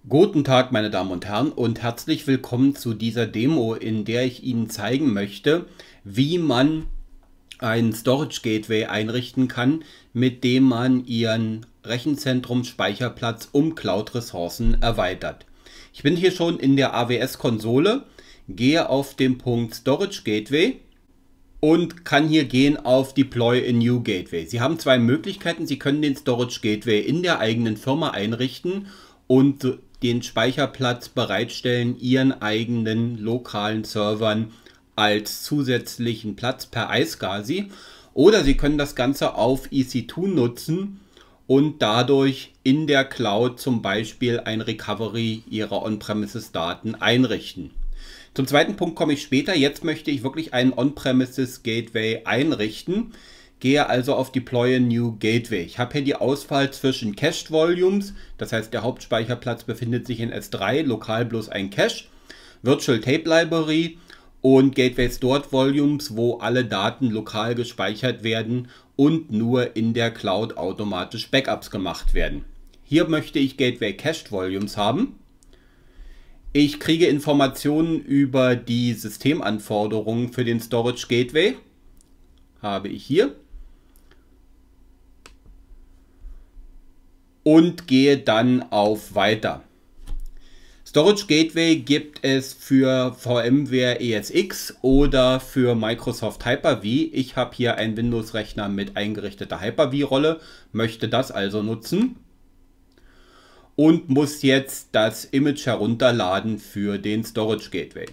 Guten Tag, meine Damen und Herren, und herzlich willkommen zu dieser Demo, in der ich Ihnen zeigen möchte, wie man ein Storage Gateway einrichten kann, mit dem man Ihren Rechenzentrumsspeicherplatz um Cloud-Ressourcen erweitert. Ich bin hier schon in der AWS-Konsole, gehe auf den Punkt Storage Gateway und kann hier gehen auf Deploy a New Gateway. Sie haben zwei Möglichkeiten. Sie können den Storage Gateway in der eigenen Firma einrichten und den Speicherplatz bereitstellen, Ihren eigenen lokalen Servern als zusätzlichen Platz per iSCSI. Oder Sie können das Ganze auf EC2 nutzen und dadurch in der Cloud zum Beispiel ein Recovery Ihrer On-Premises-Daten einrichten. Zum zweiten Punkt komme ich später. Jetzt möchte ich wirklich einen On-Premises Gateway einrichten. Gehe also auf Deploy a New Gateway. Ich habe hier die Auswahl zwischen Cached Volumes, das heißt der Hauptspeicherplatz befindet sich in S3, lokal bloß ein Cache, Virtual Tape Library und Gateway Stored Volumes, wo alle Daten lokal gespeichert werden und nur in der Cloud automatisch Backups gemacht werden. Hier möchte ich Gateway Cached Volumes haben. Ich kriege Informationen über die Systemanforderungen für den Storage Gateway. Habe ich hier. Und gehe dann auf Weiter. Storage Gateway gibt es für VMware ESX oder für Microsoft Hyper-V. Ich habe hier einen Windows-Rechner mit eingerichteter Hyper-V-Rolle, möchte das also nutzen und muss jetzt das Image herunterladen für den Storage Gateway.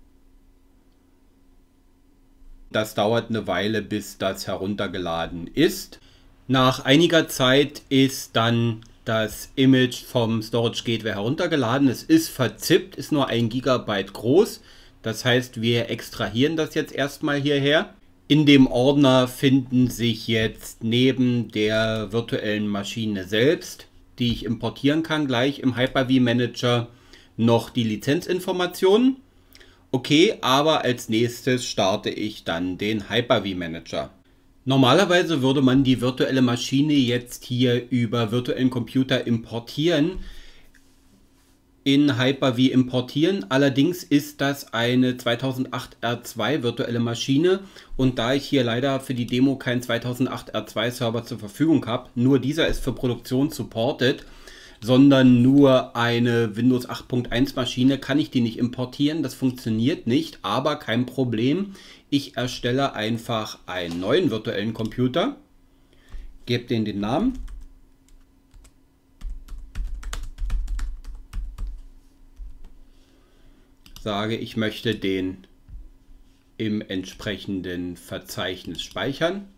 Das dauert eine Weile, bis das heruntergeladen ist. Nach einiger Zeit ist dann das Image vom Storage Gateway heruntergeladen. Es ist verzippt, ist nur 1 GB groß. Das heißt, wir extrahieren das jetzt erstmal hierher. In dem Ordner finden sich jetzt neben der virtuellen Maschine selbst, die ich importieren kann, gleich im Hyper-V Manager, noch die Lizenzinformationen. Okay, aber als nächstes starte ich dann den Hyper-V Manager. Normalerweise würde man die virtuelle Maschine jetzt hier über virtuellen Computer importieren, in Hyper-V importieren. Allerdings ist das eine 2008 R2 virtuelle Maschine und da ich hier leider für die Demo keinen 2008 R2 Server zur Verfügung habe, nur dieser ist für Produktion supported, sondern nur eine Windows 8.1 Maschine, kann ich die nicht importieren. Das funktioniert nicht, aber kein Problem. Ich erstelle einfach einen neuen virtuellen Computer, gebe den Namen. Sage, ich möchte den im entsprechenden Verzeichnis speichern.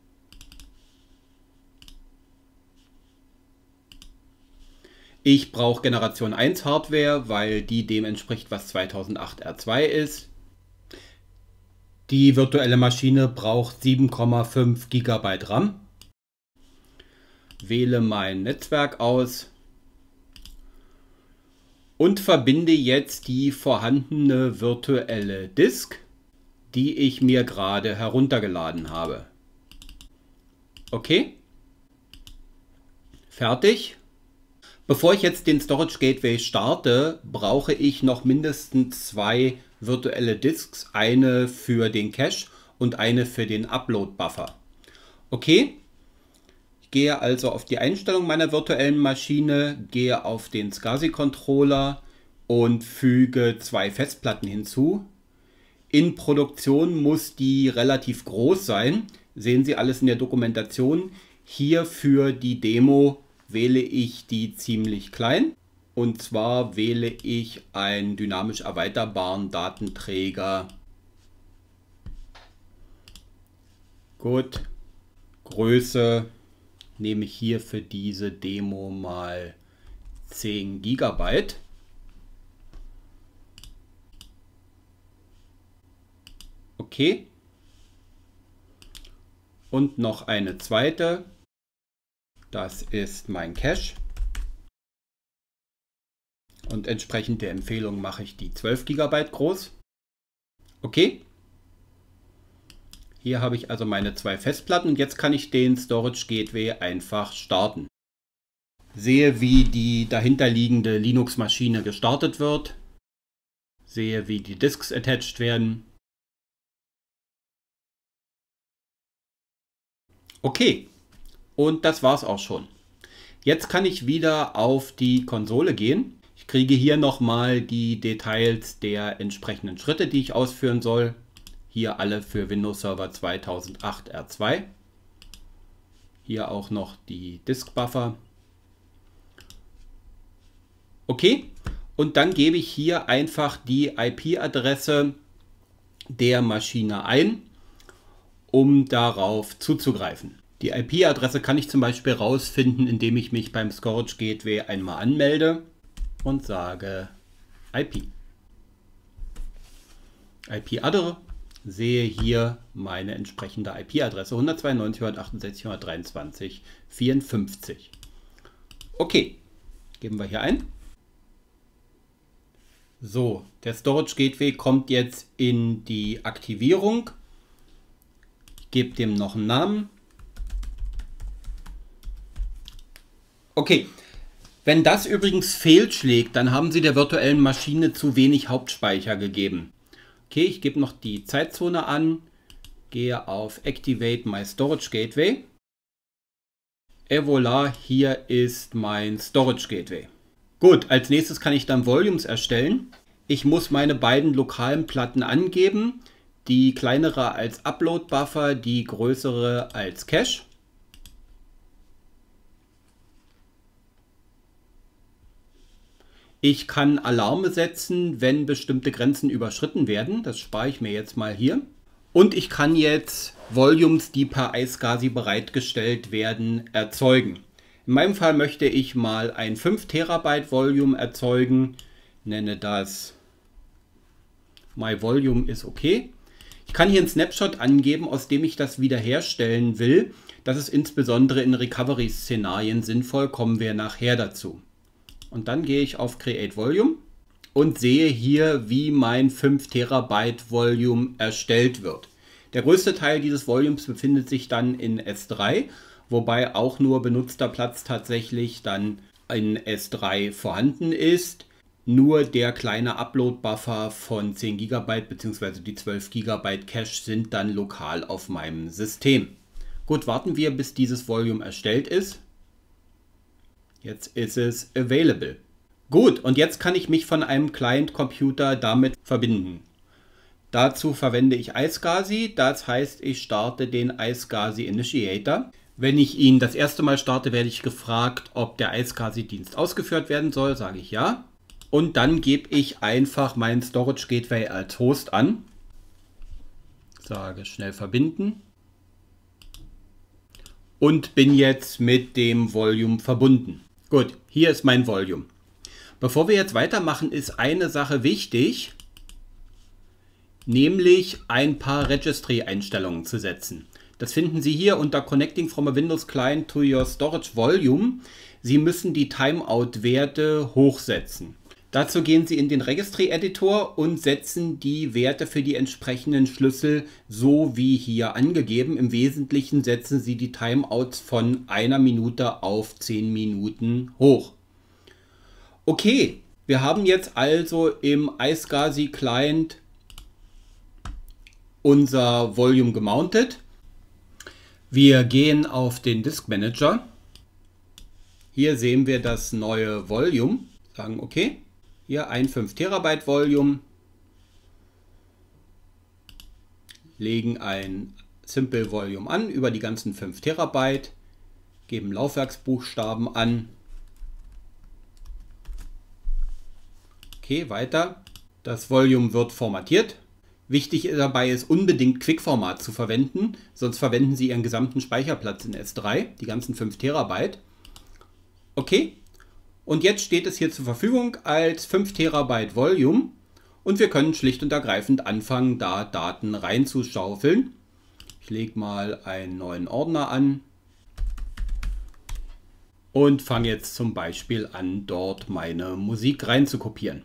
Ich brauche Generation 1 Hardware, weil die dem entspricht, was 2008 R2 ist. Die virtuelle Maschine braucht 7,5 GB RAM. Wähle mein Netzwerk aus und verbinde jetzt die vorhandene virtuelle Disk, die ich mir gerade heruntergeladen habe. Okay. Fertig. Bevor ich jetzt den Storage Gateway starte, brauche ich noch mindestens 2 virtuelle Disks, eine für den Cache und eine für den Upload-Buffer. Okay, ich gehe also auf die Einstellung meiner virtuellen Maschine, gehe auf den SCSI-Controller und füge 2 Festplatten hinzu. In Produktion muss die relativ groß sein, sehen Sie alles in der Dokumentation. Hier für die Demo wähle ich die ziemlich klein. Und zwar wähle ich einen dynamisch erweiterbaren Datenträger. Gut. Größe nehme ich hier für diese Demo mal 10 GB. Okay. Und noch eine zweite. Das ist mein Cache. Und entsprechend der Empfehlung mache ich die 12 GB groß. Okay. Hier habe ich also meine 2 Festplatten und jetzt kann ich den Storage Gateway einfach starten. sehe, wie die dahinterliegende Linux-Maschine gestartet wird, sehe, wie die Disks attached werden. Okay, und das war's auch schon. Jetzt kann ich wieder auf die Konsole gehen. Ich kriege hier nochmal die Details der entsprechenden Schritte, die ich ausführen soll. Hier alle für Windows Server 2008 R2. Hier auch noch die Disk-Buffer. Okay, und dann gebe ich hier einfach die IP-Adresse der Maschine ein, um darauf zuzugreifen. Die IP-Adresse kann ich zum Beispiel rausfinden, indem ich mich beim Storage Gateway einmal anmelde und sage IP. IP-Adresse, sehe hier meine entsprechende IP-Adresse 192.168.123.54. Okay, geben wir hier ein. So, der Storage Gateway kommt jetzt in die Aktivierung. Ich gebe dem noch einen Namen. Okay, wenn das übrigens fehlschlägt, dann haben Sie der virtuellen Maschine zu wenig Hauptspeicher gegeben. Okay, ich gebe noch die Zeitzone an, gehe auf Activate My Storage Gateway. Et voilà, hier ist mein Storage Gateway. Gut, als nächstes kann ich dann Volumes erstellen. Ich muss meine beiden lokalen Platten angeben. Die kleinere als Upload-Buffer, die größere als Cache. Ich kann Alarme setzen, wenn bestimmte Grenzen überschritten werden. Das spare ich mir jetzt mal hier. Und ich kann jetzt Volumes, die per iSCSI bereitgestellt werden, erzeugen. In meinem Fall möchte ich mal ein 5 Terabyte Volume erzeugen. Nenne das My Volume ist okay. Ich kann hier einen Snapshot angeben, aus dem ich das wiederherstellen will. Das ist insbesondere in Recovery-Szenarien sinnvoll, kommen wir nachher dazu. Und dann gehe ich auf Create Volume und sehe hier, wie mein 5 Terabyte Volume erstellt wird. Der größte Teil dieses Volumes befindet sich dann in S3, wobei auch nur benutzter Platz tatsächlich dann in S3 vorhanden ist. Nur der kleine Upload-Buffer von 10 GB bzw. die 12 GB Cache sind dann lokal auf meinem System. Gut, warten wir, bis dieses Volume erstellt ist. Jetzt ist es available. Gut, und jetzt kann ich mich von einem Client-Computer damit verbinden. Dazu verwende ich iSCSI, das heißt, ich starte den iSCSI Initiator. Wenn ich ihn das erste Mal starte, werde ich gefragt, ob der iSCSI-Dienst ausgeführt werden soll, sage ich ja. Und dann gebe ich einfach meinen Storage Gateway als Host an. Sage schnell verbinden. Und bin jetzt mit dem Volume verbunden. Gut, hier ist mein Volume. Bevor wir jetzt weitermachen, ist eine Sache wichtig, nämlich ein paar Registry-Einstellungen zu setzen. Das finden Sie hier unter Connecting from a Windows Client to your Storage Volume. Sie müssen die Timeout-Werte hochsetzen. Dazu gehen Sie in den Registry-Editor und setzen die Werte für die entsprechenden Schlüssel so wie hier angegeben. Im Wesentlichen setzen Sie die Timeouts von 1 Minute auf 10 Minuten hoch. Okay, wir haben jetzt also im iSCSI Client unser Volume gemountet. Wir gehen auf den Disk Manager. Hier sehen wir das neue Volume. Sagen okay, hier ein 5 Terabyte Volume. Legen ein Simple Volume an über die ganzen 5 Terabyte. Geben Laufwerksbuchstaben an. Okay, weiter. Das Volume wird formatiert. Wichtig dabei ist unbedingt Quick-Format zu verwenden, sonst verwenden Sie Ihren gesamten Speicherplatz in S3, die ganzen 5 Terabyte. Okay, und jetzt steht es hier zur Verfügung als 5 Terabyte Volume und wir können schlicht und ergreifend anfangen, da Daten reinzuschaufeln. Ich lege mal einen neuen Ordner an und fange jetzt zum Beispiel an, dort meine Musik rein zu kopieren.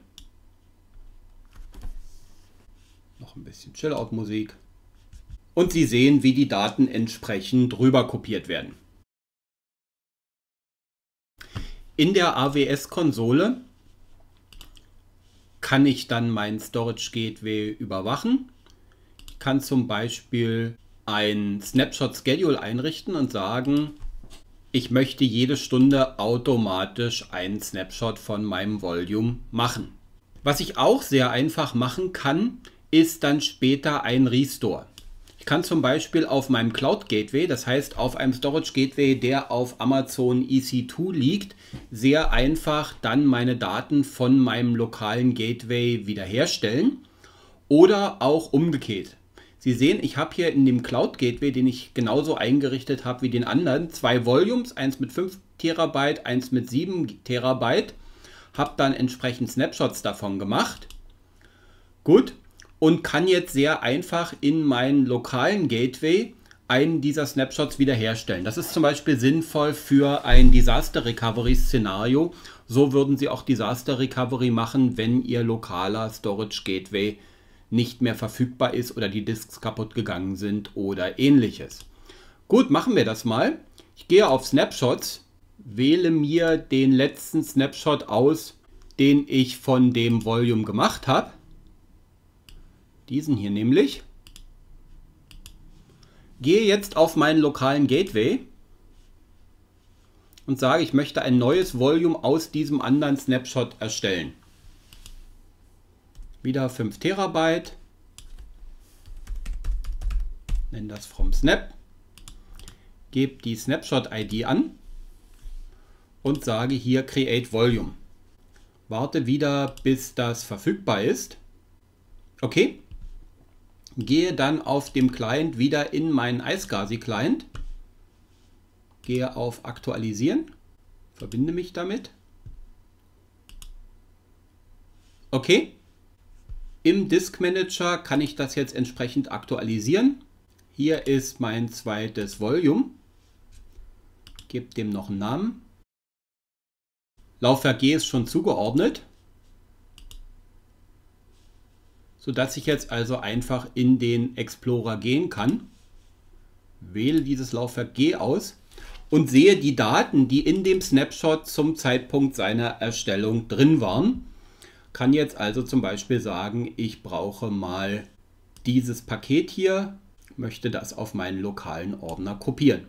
Noch ein bisschen Chill-Out-Musik. Und Sie sehen, wie die Daten entsprechend rüber kopiert werden. In der AWS-Konsole kann ich dann mein Storage Gateway überwachen. Ich kann zum Beispiel ein Snapshot Schedule einrichten und sagen, ich möchte jede Stunde automatisch einen Snapshot von meinem Volume machen. Was ich auch sehr einfach machen kann, ist dann später ein Restore. Ich kann zum Beispiel auf meinem Cloud Gateway, das heißt auf einem Storage Gateway, der auf Amazon EC2 liegt, sehr einfach dann meine Daten von meinem lokalen Gateway wiederherstellen oder auch umgekehrt. Sie sehen, ich habe hier in dem Cloud Gateway, den ich genauso eingerichtet habe wie den anderen, zwei Volumes, eins mit 5 Terabyte, eins mit 7 Terabyte. Habe dann entsprechend Snapshots davon gemacht. Gut. Und kann jetzt sehr einfach in meinen lokalen Gateway einen dieser Snapshots wiederherstellen. Das ist zum Beispiel sinnvoll für ein Disaster Recovery Szenario. So würden Sie auch Disaster Recovery machen, wenn Ihr lokaler Storage Gateway nicht mehr verfügbar ist oder die Disks kaputt gegangen sind oder ähnliches. Gut, machen wir das mal. Ich gehe auf Snapshots, wähle mir den letzten Snapshot aus, den ich von dem Volume gemacht habe. Diesen hier nämlich. Gehe jetzt auf meinen lokalen Gateway und sage, ich möchte ein neues Volume aus diesem anderen Snapshot erstellen. Wieder 5 Terabyte. Nenne das from Snap. Gebe die Snapshot-ID an und sage hier Create Volume. Warte wieder, bis das verfügbar ist. Okay. Gehe dann auf dem Client wieder in meinen iSCSI Client. Gehe auf Aktualisieren. Verbinde mich damit. Okay. Im Disk Manager kann ich das jetzt entsprechend aktualisieren. Hier ist mein zweites Volume. Gebe dem noch einen Namen. Laufwerk G ist schon zugeordnet, sodass ich jetzt also einfach in den Explorer gehen kann. Wähle dieses Laufwerk G aus und sehe die Daten, die in dem Snapshot zum Zeitpunkt seiner Erstellung drin waren. Kann jetzt also zum Beispiel sagen, ich brauche mal dieses Paket hier, möchte das auf meinen lokalen Ordner kopieren.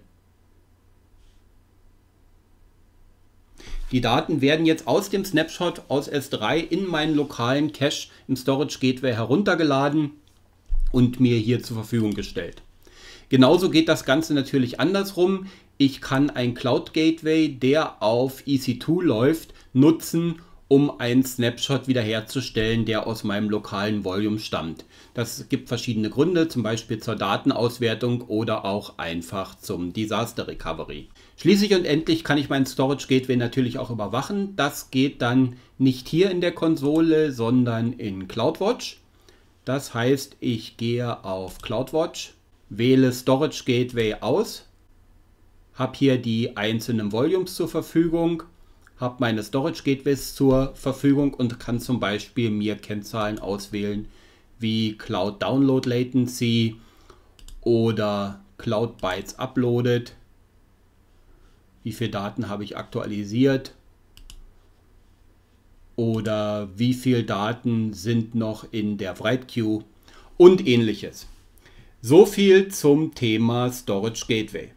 Die Daten werden jetzt aus dem Snapshot aus S3 in meinen lokalen Cache im Storage Gateway heruntergeladen und mir hier zur Verfügung gestellt. Genauso geht das Ganze natürlich andersrum. Ich kann ein Cloud Gateway, der auf EC2 läuft, nutzen, um einen Snapshot wiederherzustellen, der aus meinem lokalen Volume stammt. Das gibt verschiedene Gründe, zum Beispiel zur Datenauswertung oder auch einfach zum Disaster Recovery. Schließlich und endlich kann ich meinen Storage Gateway natürlich auch überwachen. Das geht dann nicht hier in der Konsole, sondern in CloudWatch. Das heißt, ich gehe auf CloudWatch, wähle Storage Gateway aus, habe hier die einzelnen Volumes zur Verfügung, habe meine Storage Gateways zur Verfügung und kann zum Beispiel mir Kennzahlen auswählen wie Cloud Download Latency oder Cloud Bytes Uploaded. Wie viele Daten habe ich aktualisiert oder wie viele Daten sind noch in der Write Queue und ähnliches. So viel zum Thema Storage Gateway.